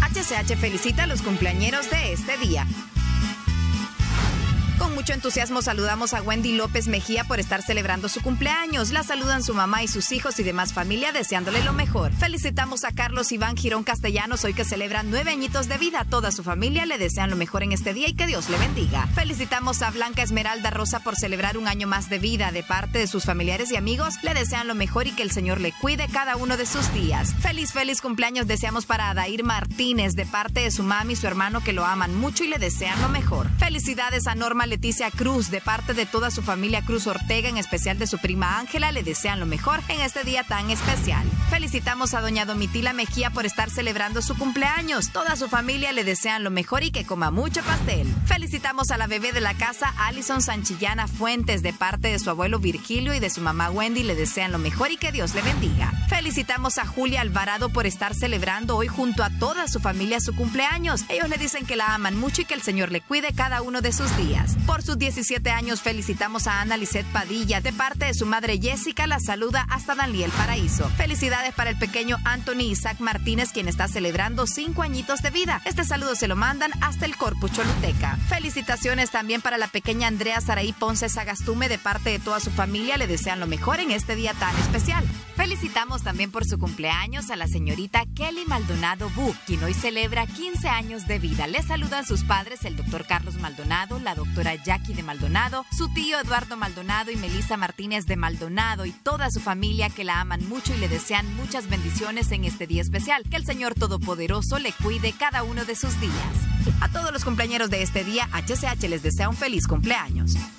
HCH felicita a los cumpleañeros de este día. Con mucho entusiasmo saludamos a Wendy López Mejía por estar celebrando su cumpleaños. La saludan su mamá y sus hijos y demás familia deseándole lo mejor. Felicitamos a Carlos Iván Girón Castellanos, hoy que celebra 9 añitos de vida. Toda su familia le desean lo mejor en este día y que Dios le bendiga. Felicitamos a Blanca Esmeralda Rosa por celebrar un año más de vida. De parte de sus familiares y amigos, le desean lo mejor y que el Señor le cuide cada uno de sus días. Feliz cumpleaños deseamos para Adair Martínez, de parte de su mami y su hermano que lo aman mucho y le desean lo mejor. Felicidades a Norma Leticia Cruz, de parte de toda su familia Cruz Ortega, en especial de su prima Ángela, le desean lo mejor en este día tan especial. Felicitamos a doña Domitila Mejía por estar celebrando su cumpleaños. Toda su familia le desean lo mejor y que coma mucho pastel. Felicitamos a la bebé de la casa, Alison Sanchillana Fuentes, de parte de su abuelo Virgilio y de su mamá Wendy, le desean lo mejor y que Dios le bendiga. Felicitamos a Julia Alvarado por estar celebrando hoy junto a toda su familia su cumpleaños. Ellos le dicen que la aman mucho y que el Señor le cuide cada uno de sus días. Por sus 17 años felicitamos a Ana Lisset Padilla, de parte de su madre Jessica, la saluda hasta Daniel Paraíso. Felicidades para el pequeño Anthony Isaac Martínez, quien está celebrando 5 añitos de vida. Este saludo se lo mandan hasta el Corpus Choluteca. Felicitaciones también para la pequeña Andrea Saraí Ponce Sagastume, de parte de toda su familia, le desean lo mejor en este día tan especial. Felicitamos también por su cumpleaños a la señorita Kelly Maldonado Bu, quien hoy celebra 15 años de vida. Le saludan sus padres, el doctor Carlos Maldonado, la doctora Jackie de Maldonado, su tío Eduardo Maldonado y Melissa Martínez de Maldonado y toda su familia que la aman mucho y le desean muchas bendiciones en este día especial. Que el Señor Todopoderoso le cuide cada uno de sus días. A todos los cumpleañeros de este día, HCH les desea un feliz cumpleaños.